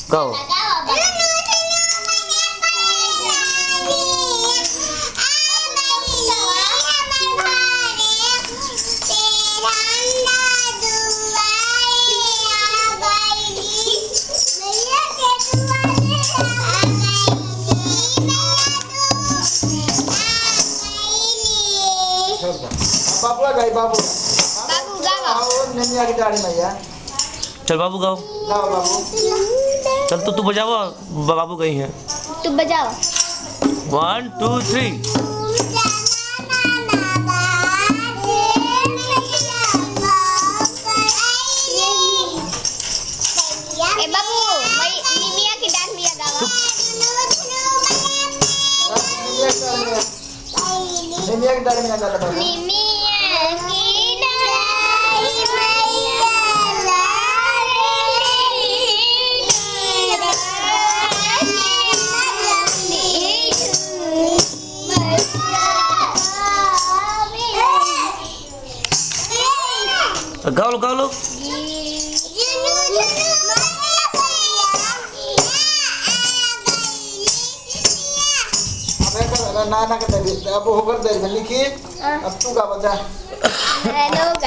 Go. बाबू गाई बाबू बाबू गाओ। आओ नन्या की गाड़ी में यार चल बाबू गाओ। गाओ बाबू चल तू बजाओ। बाबू गई है। तू बजाओ। 1 2 3। ए बाबू मिमिया की डांस मिया गाओ। नन्या की गाड़ी में गाता बाबू मिमिया की गाओ लो गाओ लो। नाना का दे अब होकर दे लिखी अब तू का बजा हेलो।